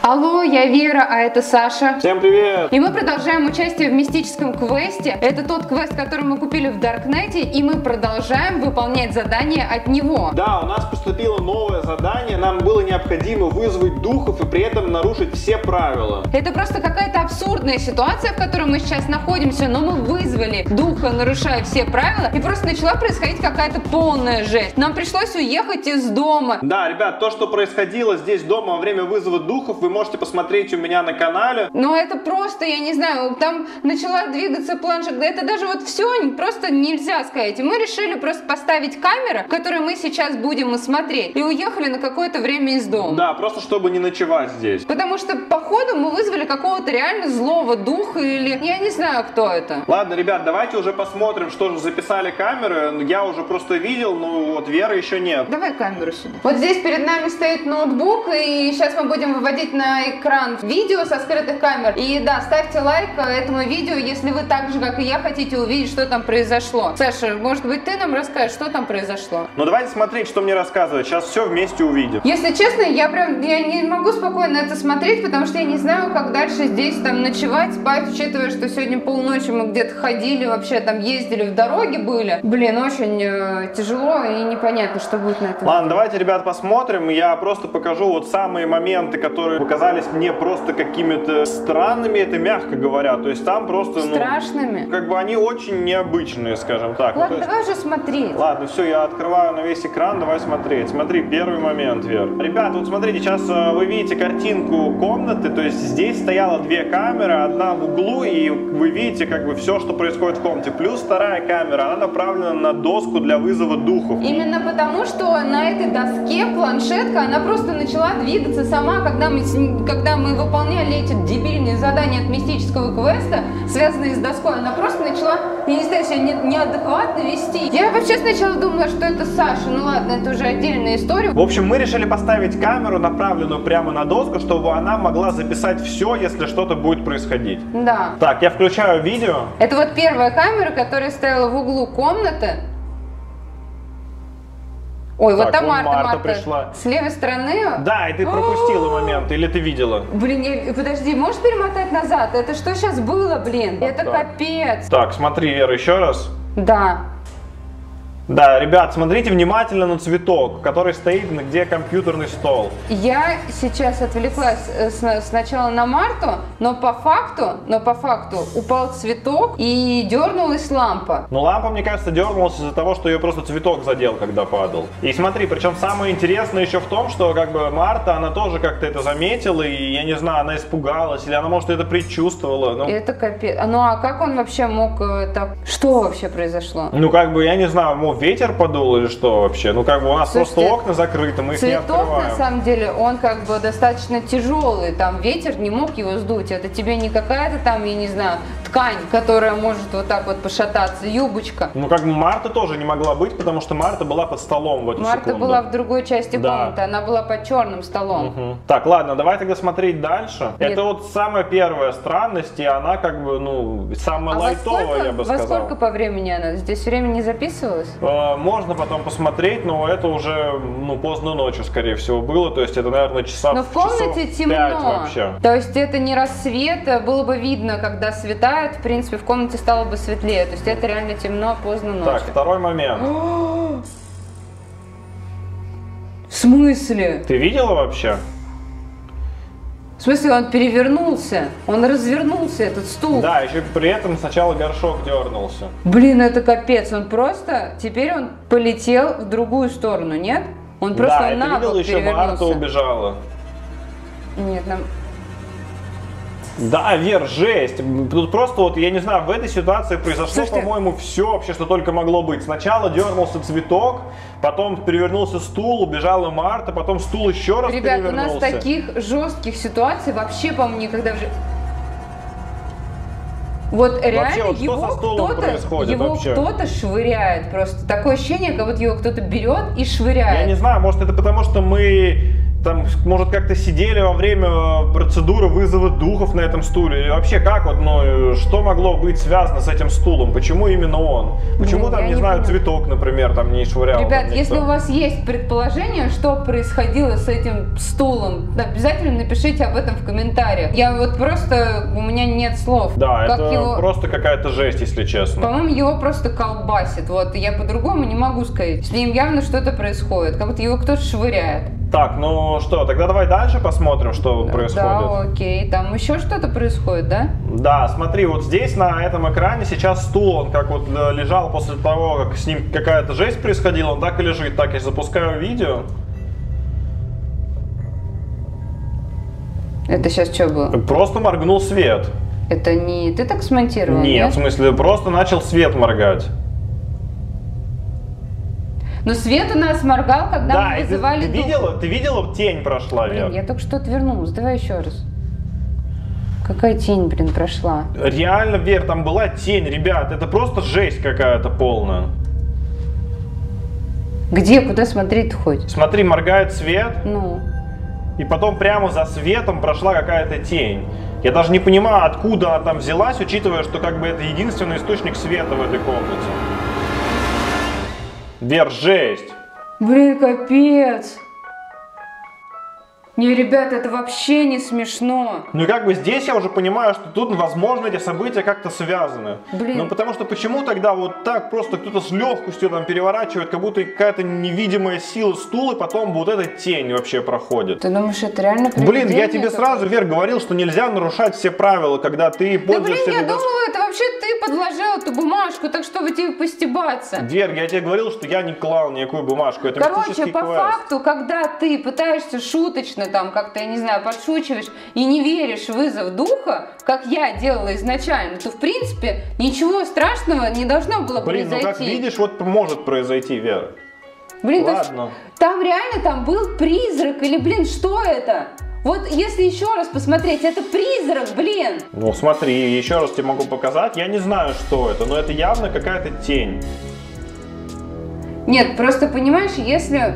Алло, я Вера, а это Саша. Всем привет! И мы продолжаем участие в мистическом квесте. Это тот квест, который мы купили в Даркнете, и мы продолжаем выполнять задание от него. Да, у нас поступило новое задание. Нам было необходимо вызвать духов и при этом нарушить все правила. Это просто какая-то абсурдная ситуация, в которой мы сейчас находимся, но мы вызвали духа, нарушая все правила, и просто начала происходить какая-то полная жесть. Нам пришлось уехать из дома. Да, ребят, то, что происходило здесь дома во время вызова духов, вы можете посмотреть у меня на канале. Но это просто, я не знаю, там начала двигаться планшет. Это даже вот все просто нельзя сказать. И мы решили просто поставить камеру, которую мы сейчас будем смотреть, и уехали на какое-то время из дома. Да, просто чтобы не ночевать здесь. Потому что, походу, мы вызвали какого-то реально злого духа или... Я не знаю, кто это. Ладно, ребят, давайте уже посмотрим, что же записали камеры. Я уже просто видел, но вот Веры еще нет. Давай камеру сюда. Вот здесь перед нами стоит ноутбук, и сейчас мы будем выводить на экран видео со скрытых камер. И да, ставьте лайк этому видео, если вы так же, как и я, хотите увидеть, что там произошло. Саша, может быть, ты нам расскажешь, что там произошло? Ну давайте смотреть, что мне рассказывать. Сейчас все вместе увидим. Если честно, я не могу спокойно это смотреть, потому что я не знаю, как дальше здесь там ночевать, спать, учитывая, что сегодня полночи мы где-то ходили, вообще там ездили, в дороге были. Блин, очень тяжело и непонятно, что будет на этом. Ладно, давайте, ребят, посмотрим. Я просто покажу вот самые моменты, которые показались мне просто какими-то странными, это мягко говоря. То есть там просто, страшными? Как бы они очень необычные, скажем так. Ладно, ну, давай уже смотреть. Ладно, все, я открываю на весь экран, давай смотреть. Смотри, первый момент, Вер. Ребят, вот смотрите, сейчас вы видите картинку комнаты, то есть здесь стояло две камеры, одна в углу, и вы видите как бы все, что происходит в комнате. Плюс вторая камера, она направлена на доску для вызова духов. Именно потому, что на этой доске планшетка, она просто начала двигаться сама, когда мы выполняли эти дебильные задания от мистического квеста, связанные с доской, она просто начала, я не знаю, себя неадекватно вести. Я вообще сначала думала, что это Саша, ну ладно, это уже отдельная история. В общем, мы решили поставить камеру, направленную прямо на доску, чтобы она могла записать все, если что-то будет происходить. Да. Так, я включаю видео. Это вот первая камера, которая стояла в углу комнаты. Ой, так, вот там Марта пришла. С левой стороны. Да, и ты пропустила момент, или ты видела? Блин, подожди, можешь перемотать назад? Это что сейчас было, блин? Это капец. Так, смотри, Вера, еще раз. Да. Да, ребят, смотрите внимательно на цветок, который стоит, где компьютерный стол. Я сейчас отвлеклась сначала на Марту, но по факту упал цветок и дернулась лампа. Ну, лампа, мне кажется, дернулась из-за того, что ее просто цветок задел, когда падал. И смотри, причем самое интересное еще в том, что как бы Марта, она тоже как-то это заметила, и я не знаю, она испугалась, или она, может, это предчувствовала. Ну... Это капец. Ну, а как он вообще мог так... Что вообще произошло? Ну, как бы, я не знаю, ветер подул или что вообще? Ну, как бы у нас просто окна закрыты, мы их не открываем. Цветок, на самом деле, он как бы достаточно тяжелый, там ветер не мог его сдуть. Это тебе не какая-то там, я не знаю, ткань, которая может вот так вот пошататься, юбочка. Ну, как бы Марта тоже не могла быть, потому что Марта была под столом в эту секунду. Марта была в другой части комнаты, она была под черным столом. Угу. Так, ладно, давай тогда смотреть дальше. Нет. Это вот самая первая странность, и она как бы, ну, самая лайтовая, я бы сказал. Во сколько по времени она? Здесь время не записывалось? Можно потом посмотреть, но это уже, ну, поздно ночью, скорее всего, было. То есть это, наверное, часов 5 вообще. Но в комнате темно. То есть это не рассвет, было бы видно, когда светает. В принципе, в комнате стало бы светлее. То есть это реально темно, поздно ночью. Так, второй момент. В смысле? Ты видела вообще? В смысле, он перевернулся, он развернулся, этот стул. Да, еще при этом сначала горшок дернулся. Блин, это капец, он просто, теперь он полетел в другую сторону, нет? Он просто на бок перевернулся. Еще Марта убежала. Нет, нам... Да, Вер, жесть. Тут просто вот, я не знаю, в этой ситуации произошло, по-моему, все вообще, что только могло быть. Сначала дернулся цветок, потом перевернулся стул, убежала Марта, потом стул еще раз перевернулся. Ребят, у нас таких жестких ситуаций вообще, по-моему, никогда в жизни... Вот реально вообще, его кто-то швыряет. Просто такое ощущение, как будто его кто-то берет и швыряет. Я не знаю, может это потому, что мы там, может, как-то сидели во время процедуры вызова духов на этом стуле? Или вообще как вот, ну, что могло быть связано с этим стулом? Почему именно он? Почему там, не знаю, цветок, например, там не швырял? Ребят, если у вас есть предположение, что происходило с этим стулом, обязательно напишите об этом в комментариях. Я вот просто, у меня нет слов. Да, как это просто какая-то жесть, если честно. По-моему, его просто колбасит. Вот, я по-другому не могу сказать. С ним явно что-то происходит, как будто его кто-то швыряет. Так, ну что, тогда давай дальше посмотрим, что происходит. Да, окей. Там еще что-то происходит, да? Да, смотри, вот здесь на этом экране сейчас стул, он как вот лежал после того, как с ним какая-то жесть происходила, он так и лежит. Так, я запускаю видео. Это сейчас что было? Просто моргнул свет. Это не ты так смонтировал? Нет, в смысле, просто начал свет моргать. Но свет у нас моргал, когда мы вызывали дух. Ты видела, тень прошла, Вер? Я только что отвернулась, давай еще раз. Какая тень, блин, прошла? Реально, Вер, там была тень, ребят, это просто жесть какая-то полная. Где, куда смотреть хоть? Смотри, моргает свет. Ну. И потом прямо за светом прошла какая-то тень. Я даже не понимаю, откуда она там взялась, учитывая, что как бы это единственный источник света в этой комнате. Вер, жесть. Блин, капец. Не, ребята, это вообще не смешно. Ну и как бы здесь я уже понимаю, что тут, возможно, эти события как-то связаны. Блин. Ну потому что почему тогда вот так просто кто-то с легкостью там переворачивает, как будто какая-то невидимая сила стула, и потом вот эта тень вообще проходит. Ты думаешь, это реально привидение? Блин, я тебе сразу, Вер, говорил, что нельзя нарушать все правила, когда ты пользуешься... Да блин, я думала, это вообще ты подложил эту бумажку, так чтобы тебе постебаться. Вер, я тебе говорил, что я не клал никакую бумажку, это короче, мистический по квест. факту, когда ты пытаешься шуточно там как-то, я не знаю, подшучиваешь и не веришь в вызов духа, как я делала изначально, то в принципе ничего страшного не должно было произойти. Блин, ну как видишь, вот может произойти, Вера. Блин, ладно. Там реально там был призрак или, блин, что это? Вот если еще раз посмотреть, это призрак, блин. Ну смотри, еще раз тебе могу показать. Я не знаю, что это, но это явно какая-то тень. Нет, просто понимаешь, если...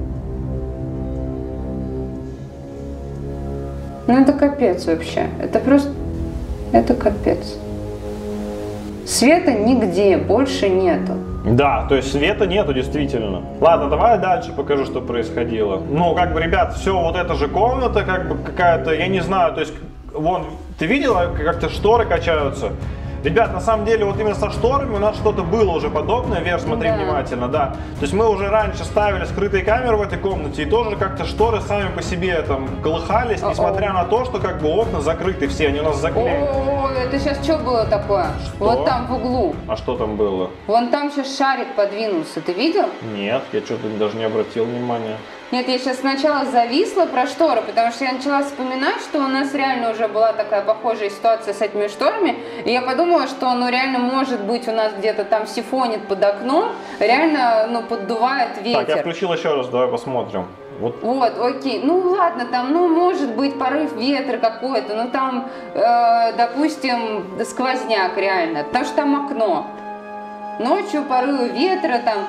Ну это капец вообще. Это просто... Это капец. Света нигде больше нету. Да, то есть света нету действительно. Ладно, давай дальше покажу, что происходило. Ну, как бы, ребят, все, вот эта же комната, как бы какая-то, я не знаю, то есть, вон, ты видела, как-то шторы качаются? Ребят, на самом деле, вот именно со шторами у нас что-то было уже подобное. Вер, смотри внимательно, да. То есть мы уже раньше ставили скрытые камеры в этой комнате, и тоже как-то шторы сами по себе там колыхались, несмотря на то, что как бы окна закрыты все, они у нас заклеены. О, это сейчас что было такое? Что? Вот там в углу. А что там было? Вон там сейчас шарик подвинулся, ты видел? Нет, я что-то даже не обратил внимания. Нет, я сейчас сначала зависла про шторы, потому что я начала вспоминать, что у нас реально уже была такая похожая ситуация с этими шторами, и я подумала, что ну реально может быть у нас где-то там сифонит под окном, реально ну поддувает ветер. Так, я включил еще раз, давай посмотрим. Вот, окей, ну ладно, там, ну может быть порыв ветра какой-то, ну там, допустим, сквозняк реально, потому что там окно. Ночью порывы ветра там.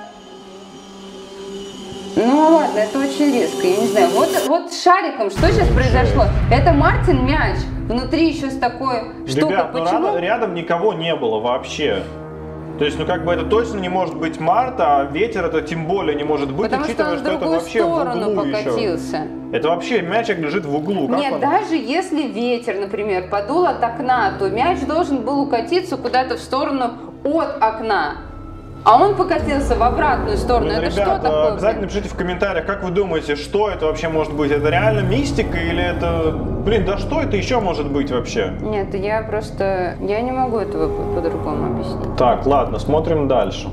Ну ладно, это очень резко, я не знаю. Вот с шариком что сейчас произошло? Это Мартин мяч. Внутри еще с такой штукой. Ребят, почему? Ну, рядом никого не было вообще. То есть, ну как бы это точно не может быть Март, а ветер это тем более не может быть, потому учитывая, что это вообще в углу покатился. Еще. Это вообще мячик лежит в углу. Как нет, даже если ветер, например, подул от окна, то мяч должен был укатиться куда-то в сторону от окна. А он покатился в обратную сторону. Блин, это ребят, что такое? Обязательно пишите в комментариях, как вы думаете, что это вообще может быть? Это реально мистика или это... Блин, да что это еще может быть вообще? Нет, я не могу этого по-другому объяснить. Так, ладно, смотрим дальше.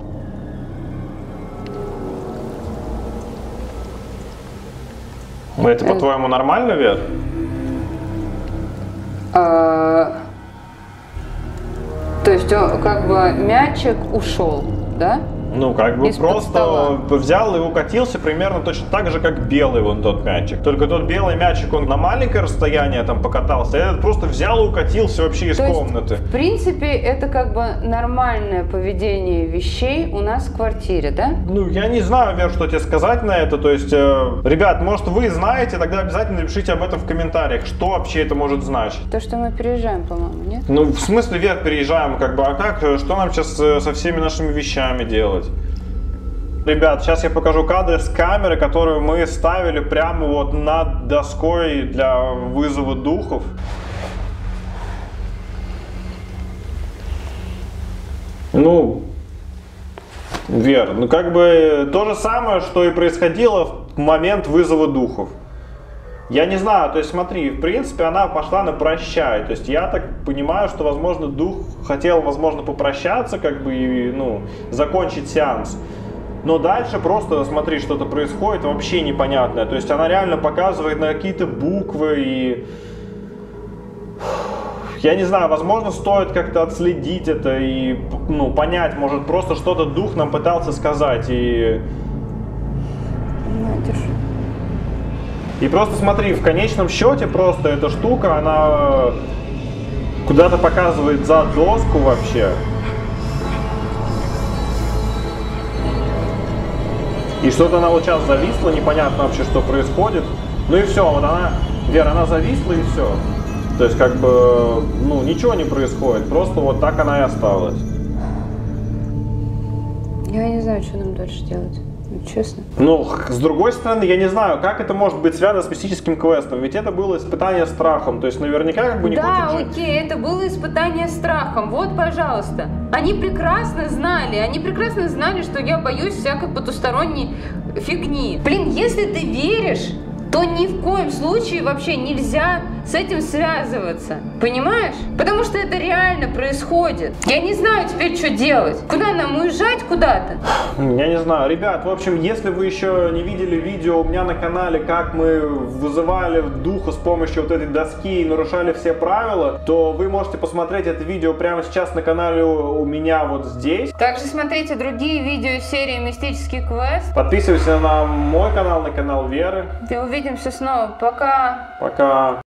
Это, по-твоему, нормально, Вер? То есть, как бы, мячик ушел, да? Ну, как бы Из-под просто стола. взял и укатился примерно точно так же, как белый вон тот мячик. Только тот белый мячик, он на маленькое расстояние там покатался, а этот просто взял и укатился вообще из То есть, комнаты. в принципе, это как бы нормальное поведение вещей у нас в квартире, да? Ну, я не знаю, Вер, что тебе сказать на это. То есть, ребят, может, вы знаете, тогда обязательно напишите об этом в комментариях, что вообще это может значить. То, что мы переезжаем, по-моему, нет? Ну, в смысле, Вер, переезжаем, как бы, а как, что нам сейчас со всеми нашими вещами делать? Ребят, сейчас я покажу кадры с камеры, которую мы ставили прямо вот над доской для вызова духов. Ну, Вер, ну как бы то же самое, что и происходило в момент вызова духов. Я не знаю, то есть смотри, в принципе она пошла на прощай, то есть я так понимаю, что, возможно, дух хотел, возможно, попрощаться, как бы, и, ну, закончить сеанс. Но дальше просто, смотри, что-то происходит вообще непонятное, то есть она реально показывает на какие-то буквы и... Я не знаю, возможно, стоит как-то отследить это и, ну, понять, может, просто что-то дух нам пытался сказать и... И просто смотри, в конечном счете просто эта штука, она куда-то показывает за доску вообще. И что-то она вот сейчас зависла, непонятно вообще, что происходит. Ну и все, вот она, Вера, она зависла и все. То есть как бы, ну, ничего не происходит, просто вот так она и осталась. Я не знаю, что нам дальше делать. Честно. Ну, с другой стороны, я не знаю, как это может быть связано с мистическим квестом, ведь это было испытание страхом, то есть наверняка как бы не Да, хочет жить. окей, это было испытание страхом, вот, пожалуйста. Они прекрасно знали, что я боюсь всякой потусторонней фигни. Блин, если ты веришь, то ни в коем случае вообще нельзя с этим связываться. Понимаешь? Потому что это реально происходит. Я не знаю теперь, что делать. Куда нам уезжать куда-то? Я не знаю. Ребят, в общем, если вы еще не видели видео у меня на канале, как мы вызывали духа с помощью вот этой доски и нарушали все правила, то вы можете посмотреть это видео прямо сейчас на канале у меня вот здесь. Также смотрите другие видео из серии «Мистический квест». Подписывайся на мой канал, на канал Веры. Увидимся снова. Пока. Пока.